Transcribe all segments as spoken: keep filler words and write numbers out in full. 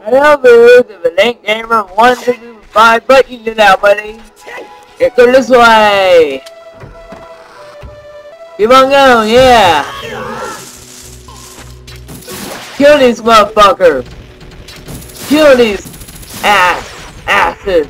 Hello, the link gamer one two five, but you did now, buddy. Get go this way. Keep on going, yeah. Kill these motherfuckers. Kill these ass asses.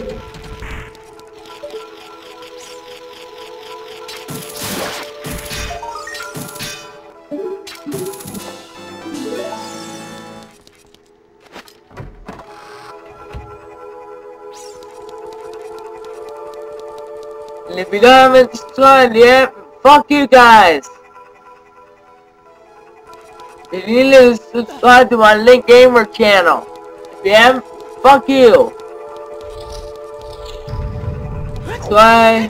And if you don't have subscribed yet, fuck you guys. If you need to subscribe to my Link Gamer channel. If you haven't, fuck you. That's why.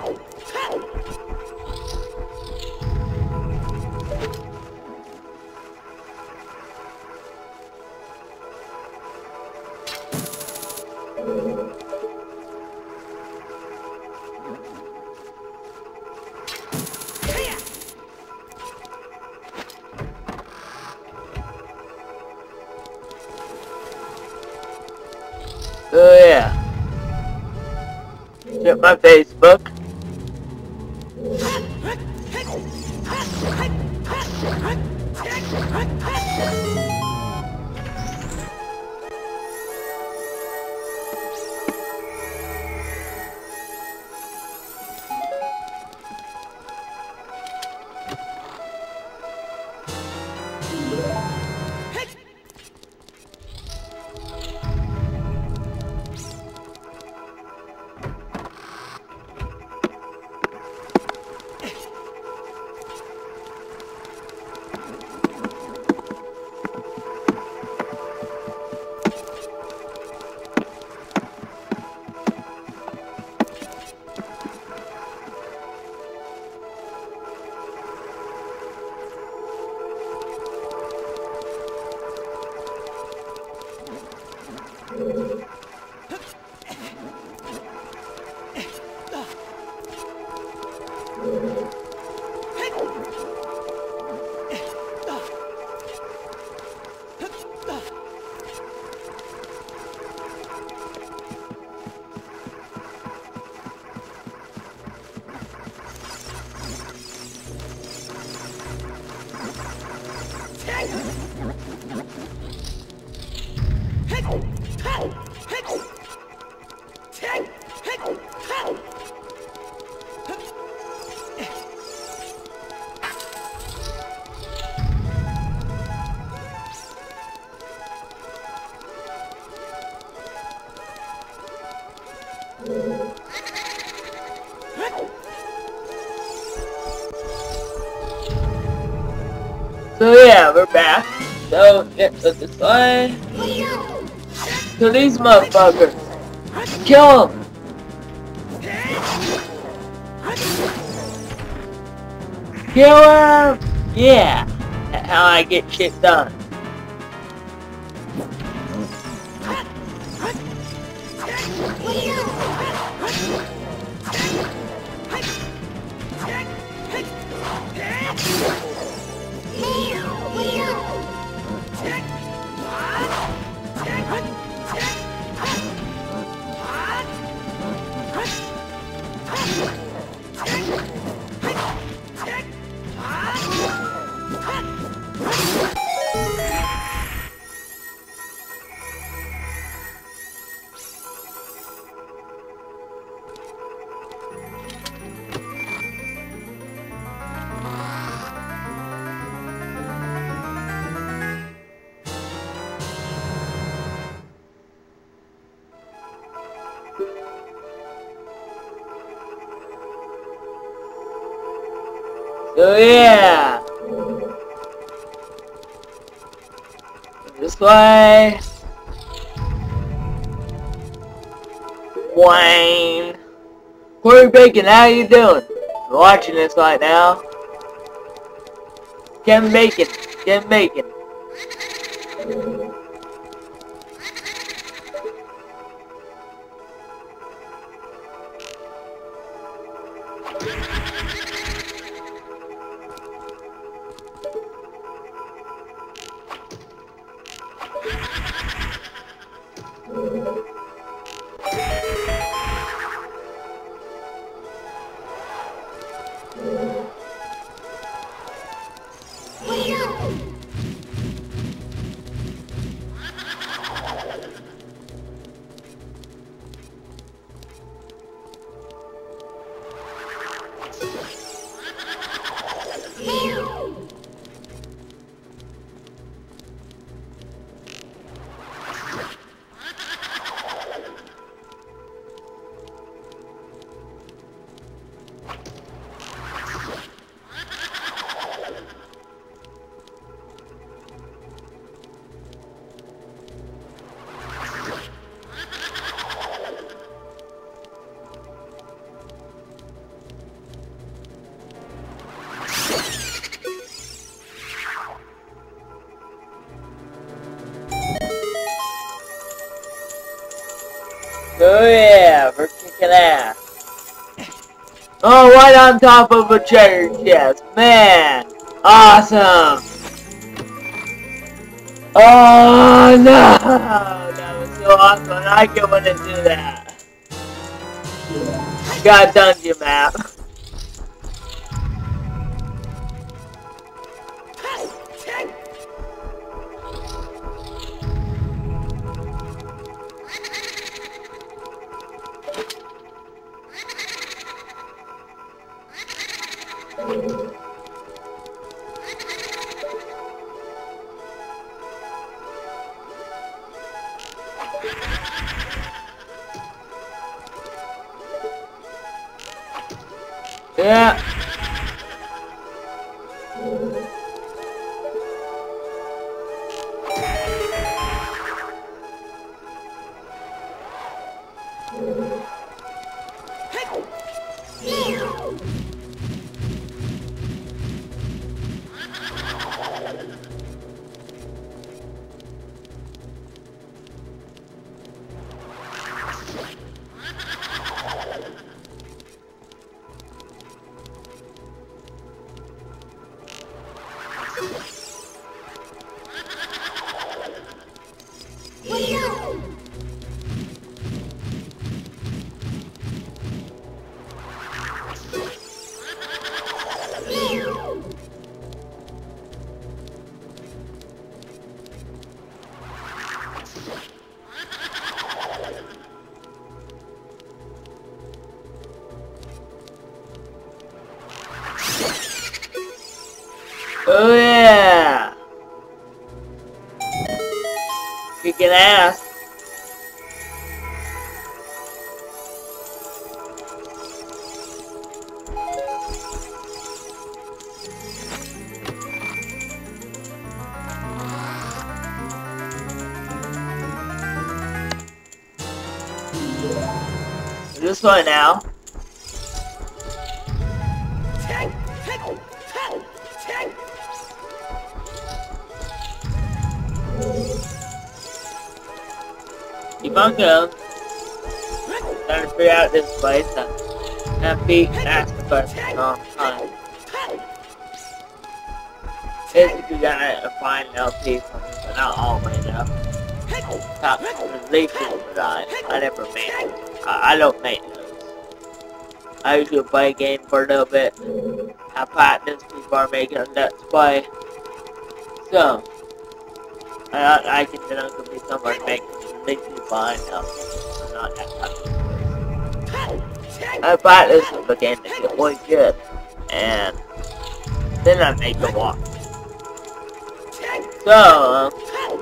So yeah, check my Facebook. So yeah, we're back. So get to this way. Kill these motherfuckers. Kill them. Kill them. Yeah, that's how I get shit done. So yeah, this way. Wayne, Corey Bacon, how you doing? You're watching this right now. Kevin Bacon, Kevin Bacon. Oh yeah, we're kicking ass. Oh, right on top of a treasure chest, man! Awesome! Oh no! That was so awesome, I can want to do that. Got a dungeon map. Yeah. Oh yeah! Kicking ass. This one now. Keep on going. Trying to figure out this place. And beat masterquest for a long time. Basically, you gotta find L P from it, but not all the way enough. Top releases, but I, I never made it. I, I don't make those. I usually play a game for a little bit. I practice before I make a let's play. So, I, I can then I'm gonna be someone making releases by now. I'm not that type of person. I practice with the game to get really good, and then I make a walk. So, um,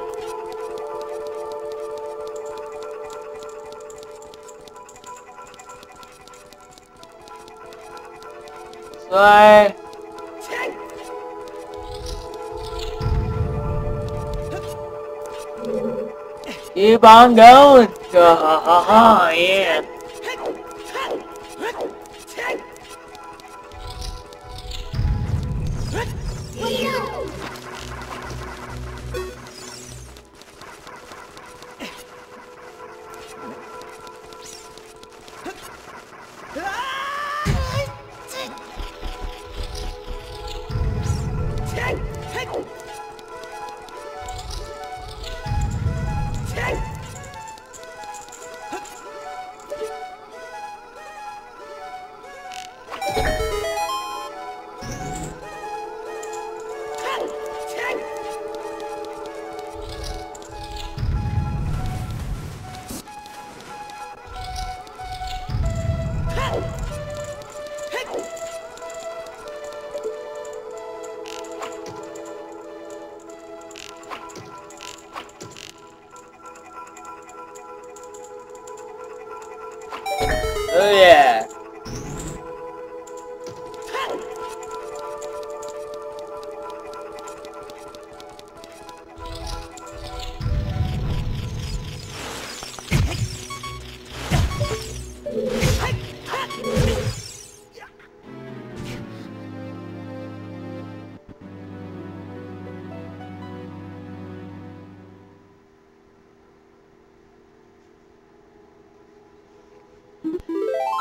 so I keep on going. Oh, yeah.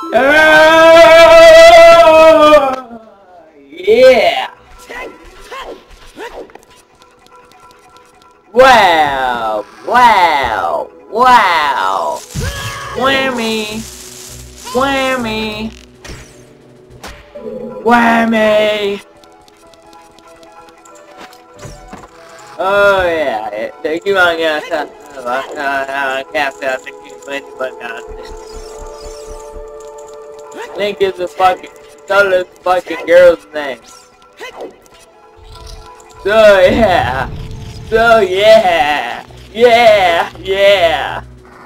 Oh, yeah. Wow, wow, wow. Whammy, whammy, whammy. Oh yeah, thank you on your side. I can't tell thank you but now. Link is a fucking Zelda's fucking girl's name. So yeah. So yeah. Yeah, yeah.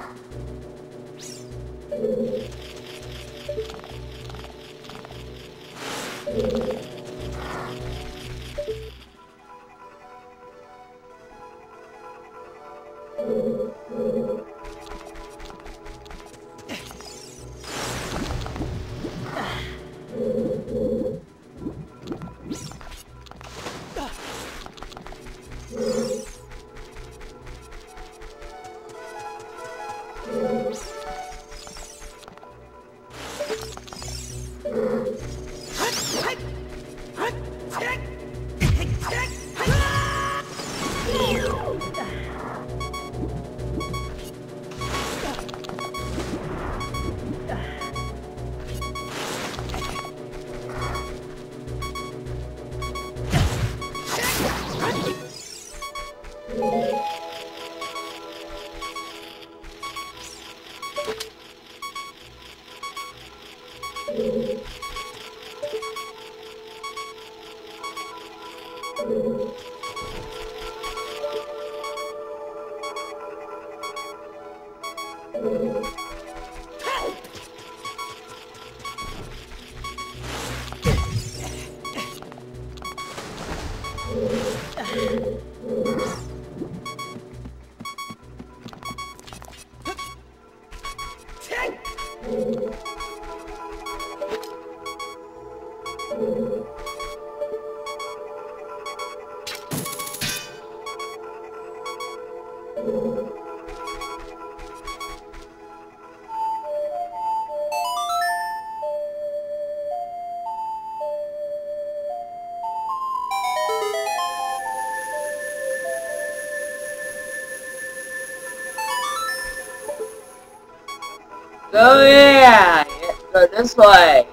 So yeah, go this way.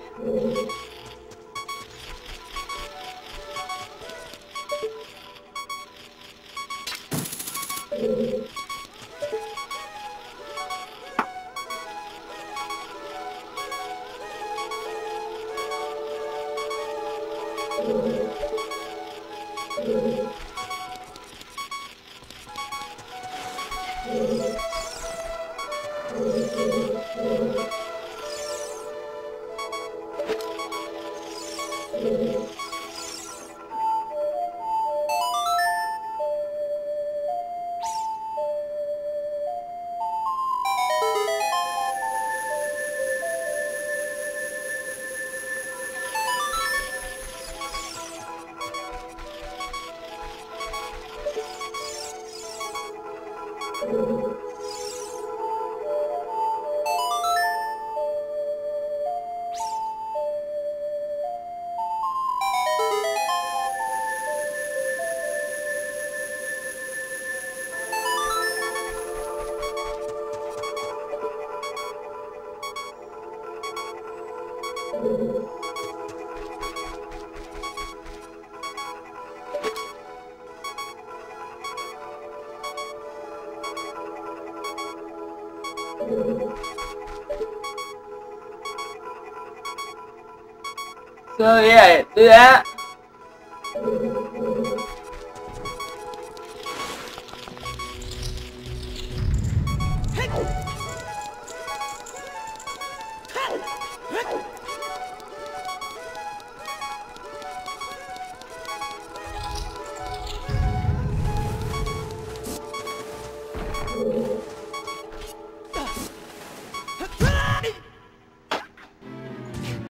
So yeah, do that.